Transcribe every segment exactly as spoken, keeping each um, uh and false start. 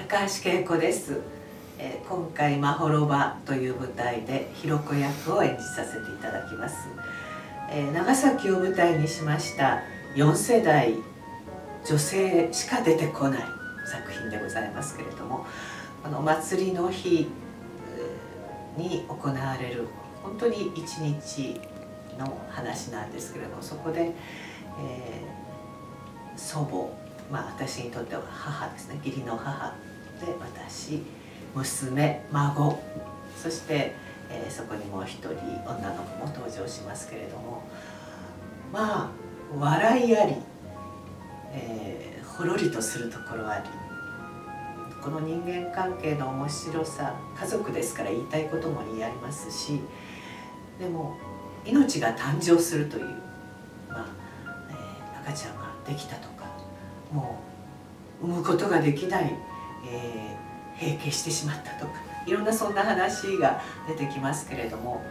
高橋恵子です。えー、今回「まほろば」という舞台でひろこ役を演じさせていただきます。えー、長崎を舞台にしましたよん世代女性しか出てこない作品でございますけれども、あのお祭りの日に行われる本当に一日の話なんですけれども、そこで、えー、祖母、まあ私にとっては母ですね、義理の母で、私、娘、孫、そして、えー、そこにもう一人女の子も登場しますけれども、まあ笑いあり、えー、ほろりとするところあり、この人間関係の面白さ、家族ですから言いたいことも言い合いますし、でも命が誕生するという、まあえー、赤ちゃんができたとか、もう産むことができない、えー、閉経してしまったとか、いろんなそんな話が出てきますけれども、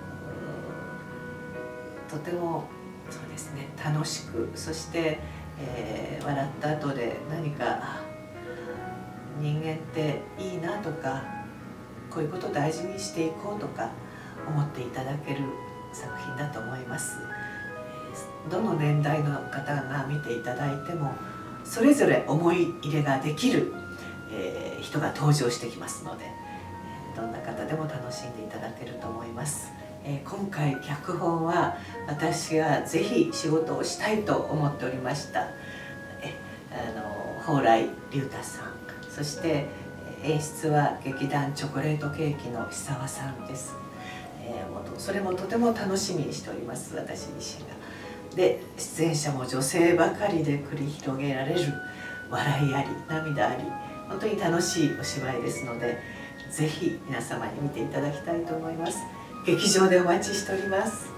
とてもそうですね、楽しく、そして、えー、笑った後で何か人間っていいなとか、こういうことを大事にしていこうとか思っていただける作品だと思います。どの年代の方が見ていただいてもそれぞれ思い入れができる、えー、人が登場してきますので、どんな方でも楽しんでいただけると思います。えー、今回脚本は私がぜひ仕事をしたいと思っておりました。えあの蓬莱竜太さん、そして演出は劇団チョコレートケーキの久和さんです。えー、もうそれもとても楽しみにしております、私自身が。で、出演者も女性ばかりで繰り広げられる笑いあり涙あり、本当に楽しいお芝居ですので、ぜひ皆様に見ていただきたいと思います。劇場でお待ちしております。